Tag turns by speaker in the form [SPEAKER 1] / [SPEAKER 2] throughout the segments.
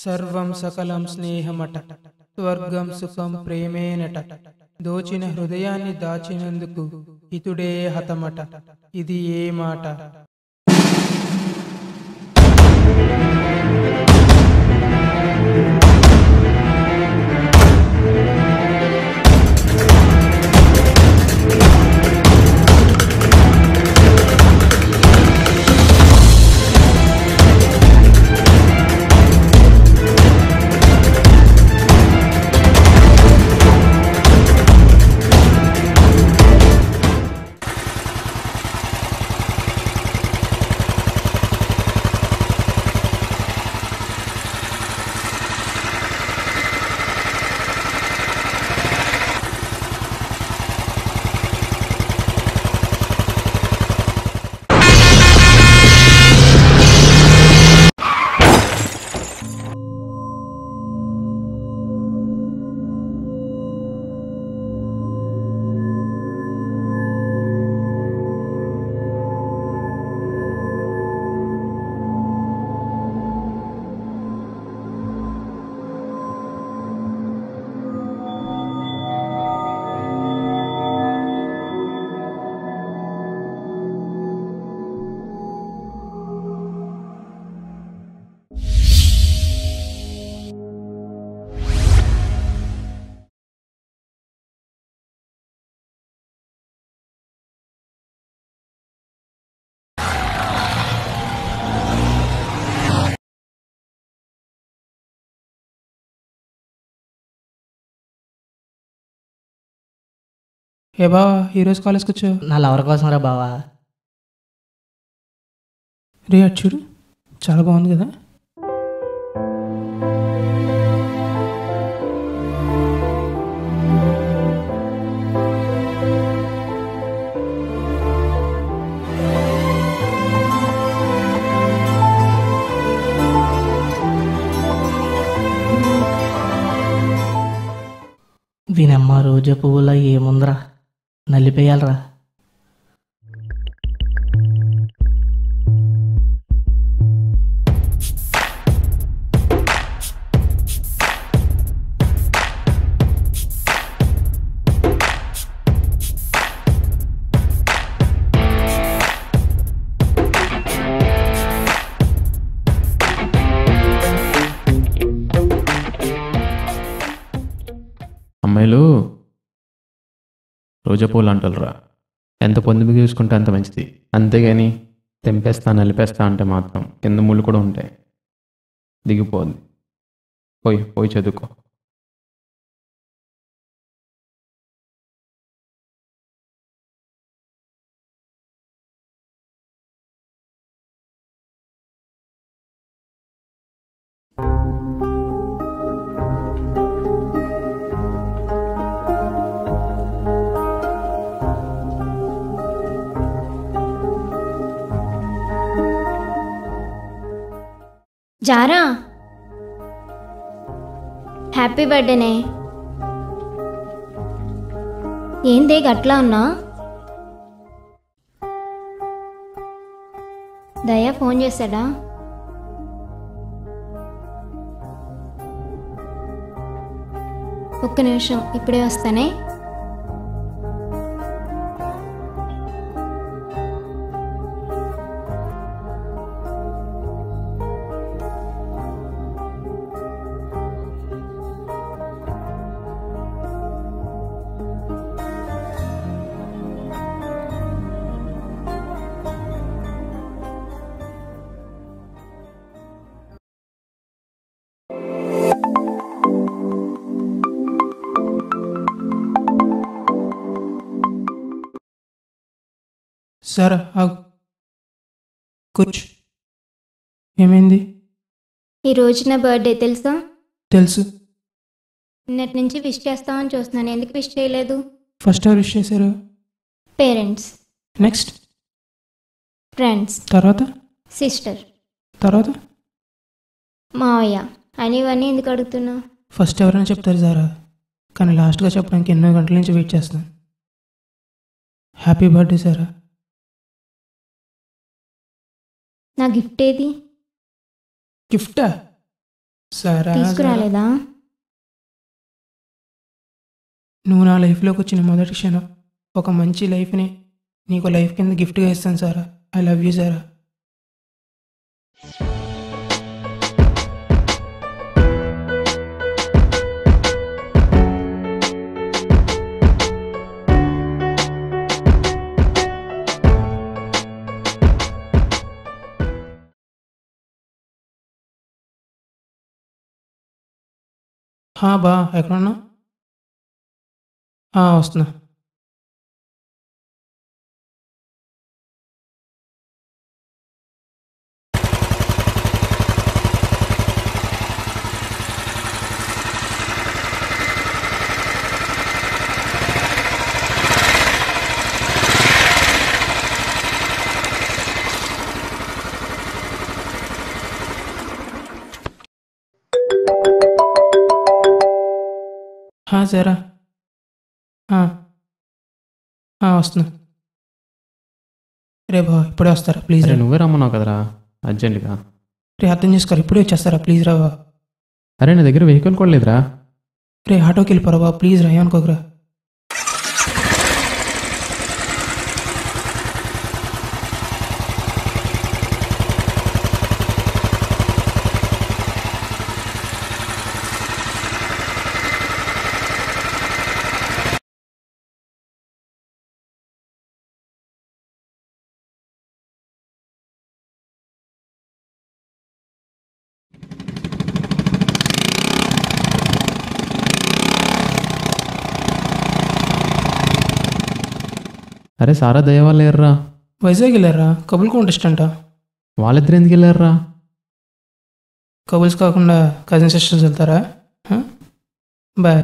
[SPEAKER 1] సర్వం సకలం స్నేహమట స్వర్గం సుఖం ప్రేమేనట దోచిన హృదయాన్ని దాచినందుకు హితుడే హతమట ఇది ఏ మాట. ఏ బావా ఈరోజు కాలేజ్కి వచ్చావు?
[SPEAKER 2] నా లవర్ కోసం రా బావా.
[SPEAKER 1] రే అటు చూడు, చాలా బాగుంది కదా.
[SPEAKER 2] వీనమ్మ రోజా పువ్వులా ఏముందిరా, నలిపేయాలరా.
[SPEAKER 3] అమ్మాయిలు రోజా పూలు అంటారురా, ఎంత పొందిమి చూసుకుంటే అంత మంచిది. అంతేగాని తెంపేస్తా నలిపేస్తా అంటే మాత్రం కింద ముళ్ళు కూడా ఉంటాయి, దిగిపోద్ది. పోయి పోయి చదువుకో.
[SPEAKER 4] జారా, హ్యాపీ బర్త్డేనే. ఏందే గట్లా ఉన్నా? దయా ఫోన్ చేశాడా? ఒక్క నిమిషం, ఇప్పుడే వస్తానే.
[SPEAKER 1] సరే ఆగు, కూర్చో. ఏమైంది?
[SPEAKER 4] ఈరోజు నా బర్త్డే తెలుసా?
[SPEAKER 1] తెలుసు.
[SPEAKER 4] నిన్నటి నుంచి విష్ చేస్తామని చూస్తున్నాను, ఎందుకు విష్ చేయలేదు?
[SPEAKER 1] ఫస్ట్ ఎవరు విష్ చేశారు?
[SPEAKER 4] పేరెంట్స్,
[SPEAKER 1] నెక్స్ట్
[SPEAKER 4] ఫ్రెండ్స్,
[SPEAKER 1] తర్వాత
[SPEAKER 4] సిస్టర్,
[SPEAKER 1] తర్వాత
[SPEAKER 4] మావయ్య. అని ఇవన్నీ ఎందుకు అడుగుతున్నా?
[SPEAKER 1] ఫస్ట్ ఎవరైనా చెప్తారు సారా, కానీ లాస్ట్గా చెప్పడానికి ఎన్నో గంటల నుంచి వెయిట్ చేస్తాను. Happy birthday Sara.
[SPEAKER 4] నా గిఫ్ట్ ఏది?
[SPEAKER 1] గిఫ్టా? సరే
[SPEAKER 4] తీసుకురాలేదా?
[SPEAKER 1] నువ్వు నా లైఫ్లోకి వచ్చిన మొదటి క్షణం, ఒక మంచి లైఫ్ని నీకు లైఫ్ కింద గిఫ్ట్గా ఇస్తాను Sara. I love you Sara. బా ఎక్కడున్నా? వస్తున్నా. సరే వస్తున్నా. రే బా ఇప్పుడే వస్తారా ప్లీజ్?
[SPEAKER 3] అరే నువ్వే రమ్మన్నావు కదరా అర్జెంటుగా.
[SPEAKER 1] రే అర్థం చేసుకోరు, ఇప్పుడే వచ్చేస్తారా ప్లీజ్ రా బా.
[SPEAKER 3] అరే నా దగ్గర వెహికల్ కూడా లేదురా.
[SPEAKER 1] రే ఆటోకి వెళ్ళిపోరా బా ప్లీజ్ రా, ఏమనుకోకరా.
[SPEAKER 3] అరే సారా దయవాళ్ళు లేరురా.
[SPEAKER 1] వైజాగ్ వెళ్ళారా? కబుల్ కాంటెస్ట్ అంట.
[SPEAKER 3] వాళ్ళిద్దరు ఎందుకు వెళ్ళారురా?
[SPEAKER 1] కబుల్స్ కాకుండా కజిన్ సిస్టర్స్ వెళ్తారా? బాయ్.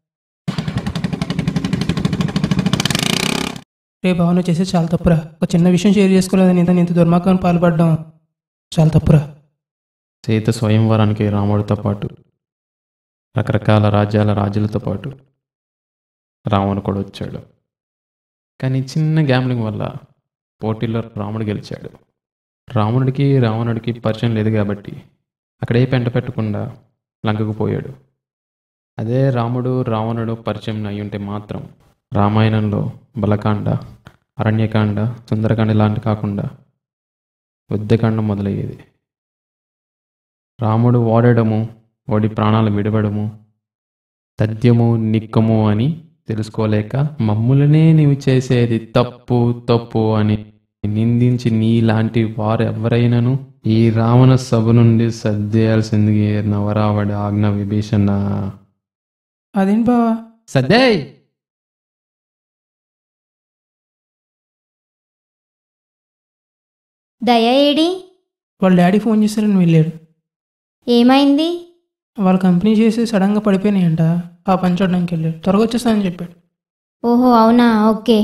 [SPEAKER 1] రే బావ నువ్వు చేసేది చాలా తప్పురా. ఒక చిన్న విషయం షేర్ చేసుకోలేదని ఇంత దుర్మార్గాన్ని పాల్పడడం చాలా తప్పురా.
[SPEAKER 3] సీత స్వయంవరానికి రాముడితో పాటు రకరకాల రాజులతో పాటు రావణుడు కూడా వచ్చాడు. కానీ చిన్న గ్యాంబ్లింగ్ వల్ల పోటీలో రాముడు గెలిచాడు. రావణుడికి పరిచయం లేదు కాబట్టి అక్కడే పెంట పెట్టకుండా లంకకు పోయాడు. అదే రావణుడు పరిచయం అయి ఉంటే మాత్రం రామాయణంలో బలకాండ, అరణ్యకాండ, సుందరకాండ లాంటి కాకుండా యుద్ధకాండం మొదలయ్యేది. రాముడు ఓడి ప్రాణాలు విడవడము, తథ్యము నిక్కము అని తెలుసుకోలేక మమ్ములనే నీవు చేసేది తప్పు అని నిందించి నీలాంటి వారు ఎవరైనాను ఈ రావణ సభ నుండి సర్దేయాల్సింది నవరావడి ఆజ్ఞ విభీషణ.
[SPEAKER 1] అదేంటి బావా?
[SPEAKER 3] సర్దేయ్.
[SPEAKER 4] దయ ఏడి?
[SPEAKER 1] వాళ్ళ డాడీ ఫోన్ చేశారని వెళ్ళాడు.
[SPEAKER 4] ఏమైంది?
[SPEAKER 1] వాళ్ళ కంపెనీ చేసి సడన్గా పడిపోయినాయంట. ఆ పని చూడడానికి వెళ్ళాడు. త్వరగా వచ్చేస్తానని చెప్పాడు.
[SPEAKER 4] ఓహో అవునా, ఓకే.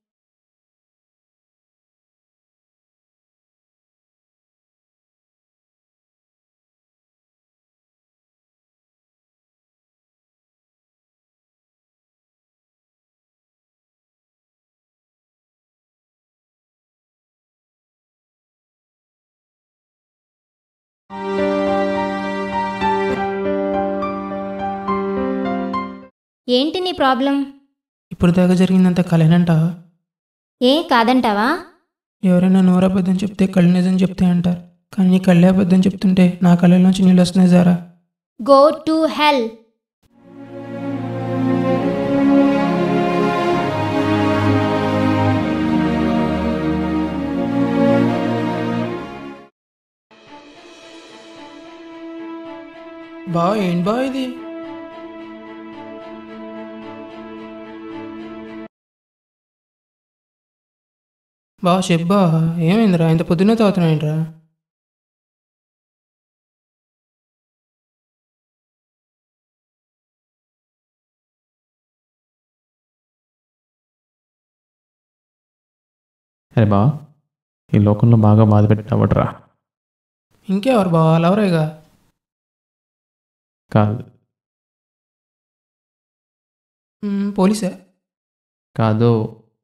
[SPEAKER 4] ఏంటి నీ ప్రాబ్లం?
[SPEAKER 1] ఇప్పుడు దాకా జరిగిందంత కలేనంటావా?
[SPEAKER 4] ఏ కాదంటావా?
[SPEAKER 1] ఎవరైనా నోరబద్ధం చెప్తే కళ్ళు నిజం చెప్తే అంటారు. కానీ నీ కళ్ళే అబద్ధం చెప్తుంటే నా కళ్ళలోంచి నీళ్ళు వస్తున్నాయి జారా.
[SPEAKER 4] Go to hell.
[SPEAKER 1] బావ ఏంటి బావ ఇది? బావ చెప్పు బావ, ఏమైందిరా? ఇంత పొద్దున్నే తాగుతున్నాయంట్రా?
[SPEAKER 3] అరే బా, ఈ లోకంలో బాగా బాధ పెట్టావట్రా.
[SPEAKER 1] ఇంకెవరు బావ? లవరేగా.
[SPEAKER 3] కాదు
[SPEAKER 1] పోలీసా?
[SPEAKER 3] కాదు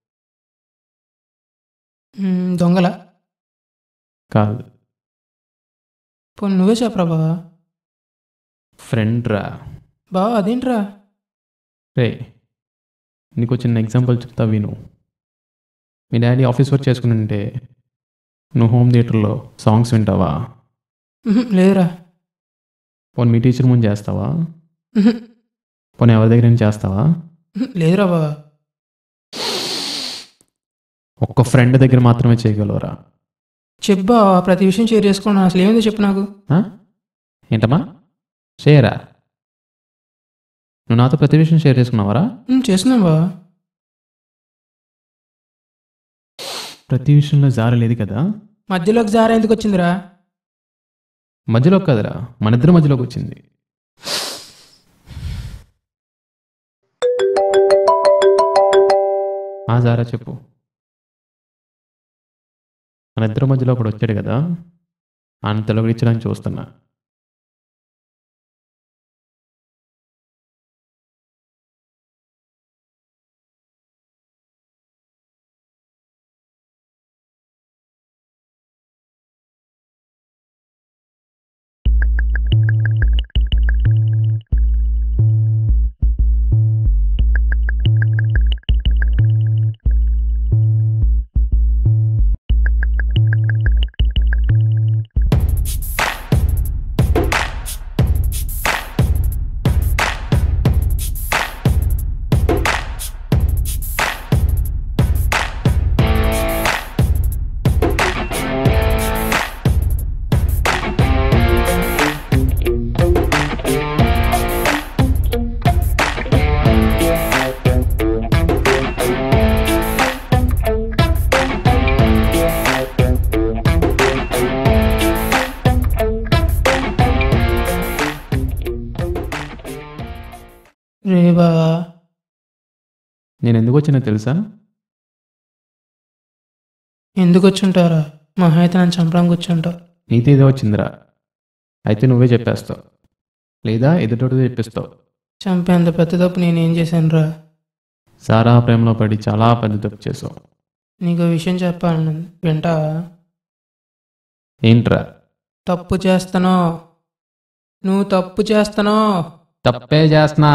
[SPEAKER 1] దొంగల?
[SPEAKER 3] కాదు
[SPEAKER 1] పోనీ నువ్వే చెప్పరా బావ.
[SPEAKER 3] ఫ్రెండ్ రా.
[SPEAKER 1] బావా అదేంట్రా?
[SPEAKER 3] రే, నీకు చిన్న ఎగ్జాంపుల్ చెప్తా విను. మీ డాడీ ఆఫీస్ వర్క్ చేసుకుని ఉంటే నువ్వు హోమ్ థియేటర్లో సాంగ్స్ వింటావా?
[SPEAKER 1] లేదురా.
[SPEAKER 3] పోనీ మీ టీచర్ ముందు చేస్తావా?
[SPEAKER 1] ఉహు,
[SPEAKER 3] పోనీ ఎవరి దగ్గర చేస్తావా?
[SPEAKER 1] లేదురా బావా.
[SPEAKER 3] ఒక్క ఫ్రెండ్ దగ్గర మాత్రమే చేయగలవురా.
[SPEAKER 1] చెప్పా, ప్రతి విషయం షేర్ చేసుకున్నా. అసలు ఏముందో చెప్పు నాకు.
[SPEAKER 3] ఆ? ఏంటమ్మా? షేరా? నువ్వు నాతో ప్రతి విషయం షేర్ చేసుకున్నావరా?
[SPEAKER 1] చేస్తున్నాం బావా.
[SPEAKER 3] ప్రతి విషయంలో జారలేదు కదా?
[SPEAKER 1] మధ్యలోకి జారా ఎందుకు వచ్చిందిరా?
[SPEAKER 3] మధ్యలోకి కదరా, మన ఇద్దరి మధ్యలోకి వచ్చింది. ఆ జారా చెప్పు. మన ఇద్దరి మధ్యలో ఒకడు వచ్చాడు కదా, ఆయన తొలగించడానికి చూస్తున్నా.
[SPEAKER 1] రే బావా,
[SPEAKER 3] నేను ఎందుకు వచ్చినా తెలుసా?
[SPEAKER 1] ఎందుకు వచ్చుంటారా? మా అయితే నన్ను చంపడానికి వచ్చుంటావు.
[SPEAKER 3] నీతో ఏదో వచ్చిందిరా, అయితే నువ్వే చెప్పేస్తావు లేదా ఎదుటోడితో చెప్పిస్తావు.
[SPEAKER 1] చంపేంత పెద్ద తప్పు నేనేం చేశాను రా?
[SPEAKER 3] సారా ప్రేమలో పడి చాలా పెద్ద తప్పు చేసావు.
[SPEAKER 1] నీకు విషయం చెప్పాను, వింటావా?
[SPEAKER 3] ఏంట్రా?
[SPEAKER 1] తప్పు చేస్తానో, నువ్వు తప్పు చేస్తానో.
[SPEAKER 3] తప్పే చేస్తున్నా,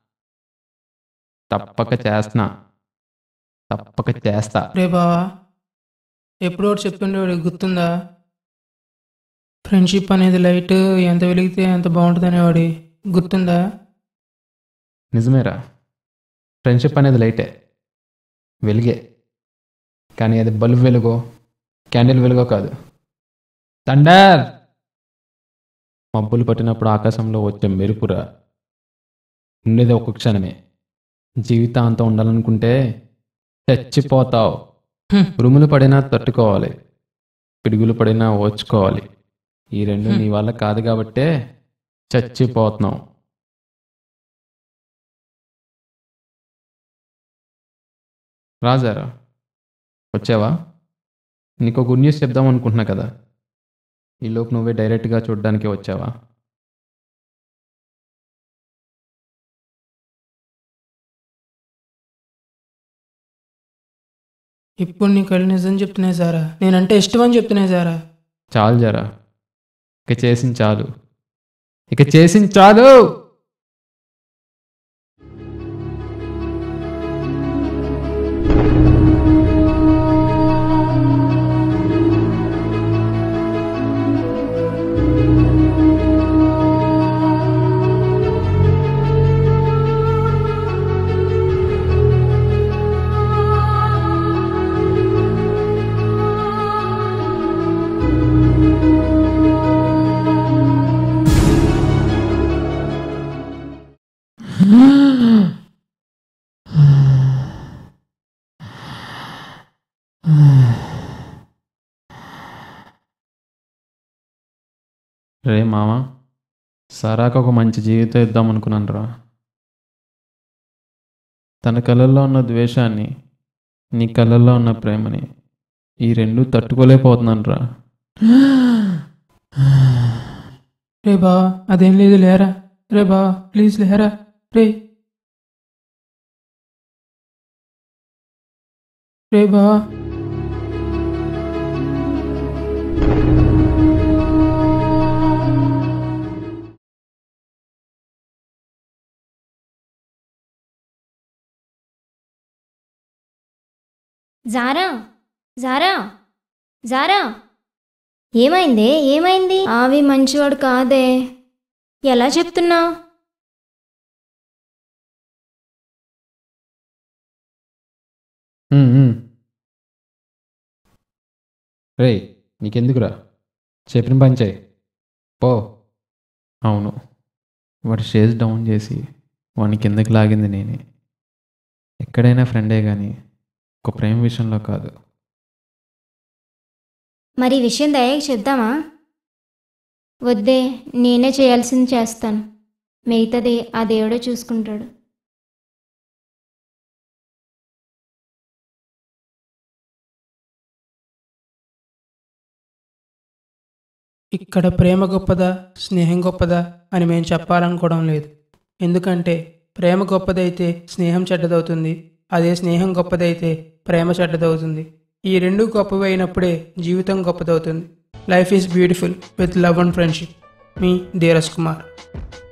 [SPEAKER 3] తప్పక చేస్తున్నా, తప్పక చేస్తా.
[SPEAKER 1] రే బావా, ఎప్పుడో ఒకటి చెప్తుండేవాడు, గుర్తుందా? ఫ్రెండ్షిప్ అనేది లైట్, ఎంత వెలిగితే ఎంత బాగుంటుంది అనేవాడి, గుర్తుందా?
[SPEAKER 3] నిజమేరా, ఫ్రెండ్షిప్ అనేది లైటే, వెలుగే. కానీ అది బల్బ్ వెలుగో క్యాండిల్ వెలుగో కాదు. థండర్ మబ్బులు పట్టినప్పుడు ఆకాశంలో వచ్చే మెరుపురా. ఉండేది ఒక్క క్షణమే, జీవితాంతం ఉండాలనుకుంటే చచ్చిపోతావు. ఉరుములు పడినా తట్టుకోవాలి, పిడుగులు పడినా ఓర్చుకోవాలి. ఈ రెండు నీ వల్ల కాదు కాబట్టే చచ్చిపోతున్నావు. రాజారా, వచ్చావా? నీకు గుడ్ న్యూస్ చెప్దాం అనుకుంటున్నా కదా, ఈలోపు నువ్వే డైరెక్ట్గా చూడడానికి వచ్చావా?
[SPEAKER 1] ఇప్పుడు నీ కళ్ళు నిజం చెప్తున్నాయి సారా, నేనంటే ఇష్టం అని చెప్తున్నాయి సారా.
[SPEAKER 3] చాలు జరా, ఇక చేసింది చాలు, ఇక చేసింది చాలు. రే మామ, సారాకు ఒక మంచి జీవితం ఇద్దాం అనుకున్నాను రా. తన కళ్ళల్లో ఉన్న ద్వేషాన్ని, నీ కళ్ళల్లో ఉన్న ప్రేమని, ఈ రెండు తట్టుకోలేకపోతున్నాను రా.
[SPEAKER 1] రే బావా, అదేం లేదు, లేరా. రే బావా, ప్లీజ్ లేరా. రే రే బావా.
[SPEAKER 4] జారా జారా జారా ఏమైందే ఏమైంది? ఆవి మంచివాడు కాదే. ఎలా చెప్తున్నావు?
[SPEAKER 3] రే నీకెందుకురా, చెప్పిన పని చేయి పో. అవును, వాడు స్టేజ్ డౌన్ చేసి వాడిని కిందకి లాగింది నేనే. ఎక్కడైనా ఫ్రెండే కానీ ఒక ప్రేమ విషయంలో కాదు.
[SPEAKER 4] మరి ఈ విషయం దయకి చెప్దామా? వద్దే, నేనే చేయాల్సింది చేస్తాను. మిగతాది ఆ దేవుడే చూసుకుంటాడు.
[SPEAKER 1] ఇక్కడ ప్రేమ గొప్పదా స్నేహం గొప్పదా అని మేము చెప్పాలనుకోవడం లేదు. ఎందుకంటే ప్రేమ గొప్పదైతే స్నేహం చెడ్డదవుతుంది, అదే స్నేహం గొప్పదైతే ప్రేమ చెడ్డదవుతుంది. ఈ రెండు గొప్పవి అయినప్పుడే జీవితం గొప్పదవుతుంది. Life is beautiful with love and friendship. మీ ధీరజ్ కుమార్.